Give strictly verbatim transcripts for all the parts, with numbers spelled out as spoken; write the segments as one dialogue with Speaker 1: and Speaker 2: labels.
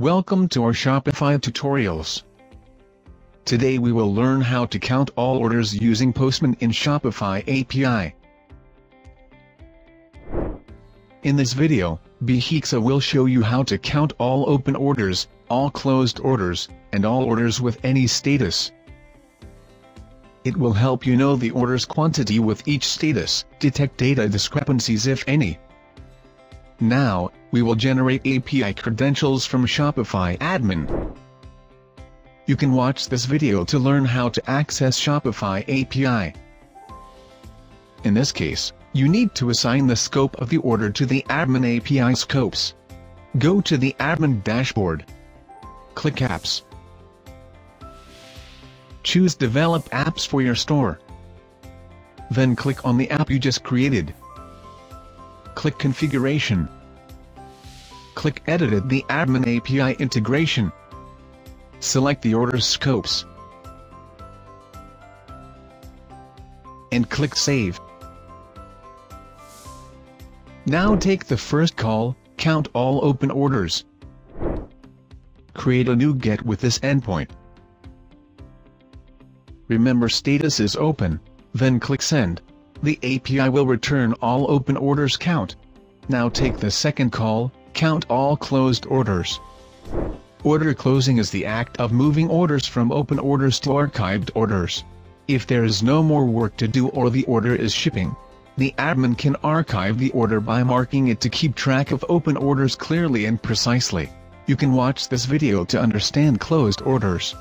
Speaker 1: Welcome to our Shopify tutorials. Today we will learn how to count all orders using Postman in Shopify A P I. In this video, Bhixa will show you how to count all open orders, all closed orders, and all orders with any status. It will help you know the order's quantity with each status, detect data discrepancies if any. Now, we will generate A P I credentials from Shopify admin. You can watch this video to learn how to access Shopify A P I. In this case, you need to assign the scope of the order to the admin A P I scopes. Go to the admin dashboard. Click Apps. Choose Develop Apps for your store. Then click on the app you just created. Click Configuration. Click Edit the admin A P I integration. Select the order's scopes. And click Save. Now take the first call, count all open orders. Create a new get with this endpoint. Remember status is open, then click Send. The A P I will return all open orders count. Now take the second call, count all closed orders. Order closing is the act of moving orders from open orders to archived orders. If there is no more work to do or the order is shipping, the admin can archive the order by marking it to keep track of open orders clearly and precisely. You can watch this video to understand closed orders.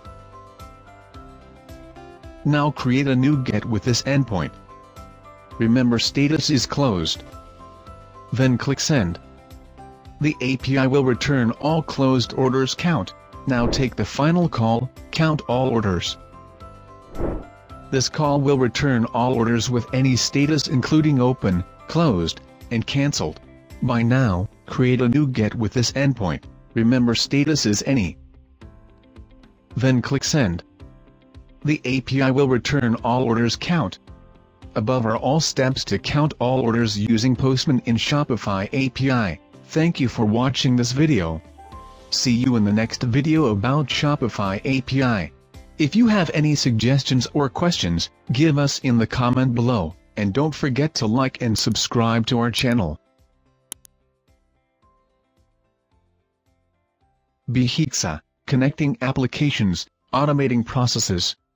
Speaker 1: Now create a new get with this endpoint. Remember status is closed. Then click Send. The A P I will return all closed orders count. Now take the final call, count all orders. This call will return all orders with any status including open, closed, and cancelled. By now, create a new get with this endpoint. Remember status is any. Then click Send. The A P I will return all orders count. Above are all steps to count all orders using Postman in Shopify A P I. Thank you for watching this video. See you in the next video about Shopify A P I. If you have any suggestions or questions, give us in the comment below, and don't forget to like and subscribe to our channel. Bhixa, connecting applications, automating processes.